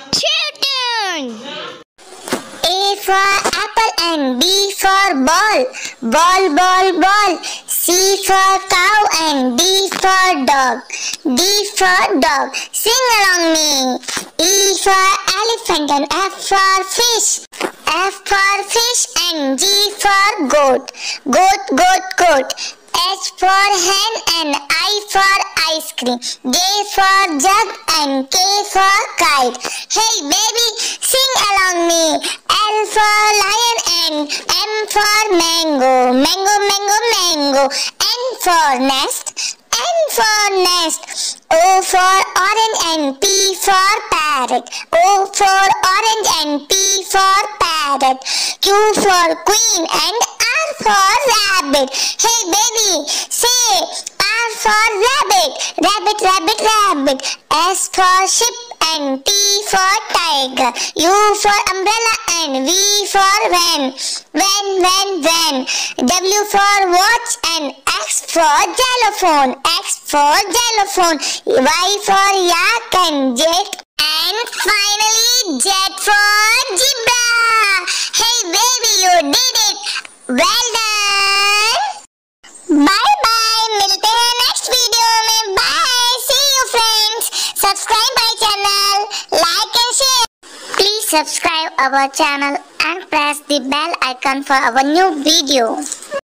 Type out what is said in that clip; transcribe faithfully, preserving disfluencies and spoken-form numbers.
Toon. A for apple and B for ball. Ball, ball, ball. C for cow and D for dog. D for dog. Sing along me. E for elephant and F for fish. F for fish and G for goat. Goat, goat, goat. H for hen and I for ice cream. J for jug and K for kite. Hey baby, sing along me. L for lion and M for mango. Mango, mango, mango. N for nest. N for nest. O for orange and P for parrot. O for orange and P for parrot. Q for queen and R for rabbit. Hey baby, say R for rabbit. Rabbit, rabbit, rabbit. S for sheep and T for tiger. U for umbrella and V for van. Van, van, van. W for watch and X for xylophone. X for xylophone. Y for yak and jet. And finally Z for zebra. Hey baby, you did it. Well done. Bye bye. मिलते हैं next video में. Bye. See you friends. Subscribe my channel. Like and share. Please subscribe our channel and press the bell icon for our new video.